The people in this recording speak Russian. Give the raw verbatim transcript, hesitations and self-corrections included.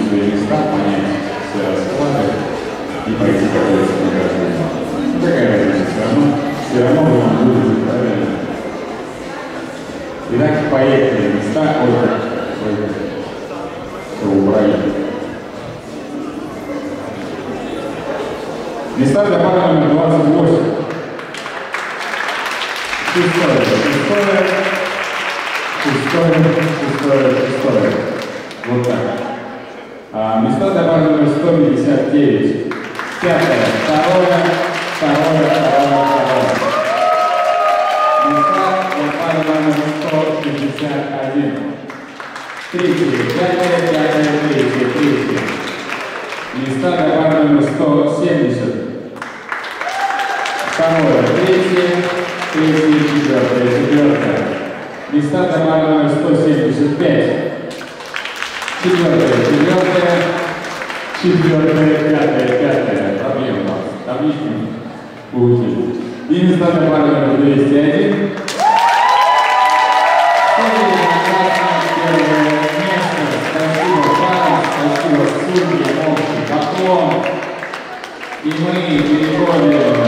свои места, понять все расклады и пойти готовиться к награждению. Ну, какая разница, все равно, все равно вы вам будете, правильно? Итак, поехали. Места от кто убрали. Места для пары номер двадцать восемь. Шестое, шестое, шестое, шестое, шестое. Вот так. А, места для пары номер сто пятьдесят девять. Пятое, второе, второе, второе, второе. Места для пары номер сто пятьдесят один. Третье, пятое, пятое, третье, третье. Места для пары номер сто семьдесят. Второе, третье, третье, четвертое, четвертое. Места для пары номер сто семьдесят пять. Четвертое, четвертое, четвертое, пятое, пятое. Проблема у нас. Таблички получили. И места для пары номер двести один. Первое место. Спасибо, пара, спасибо, судьи, общий поклон. И мы переходим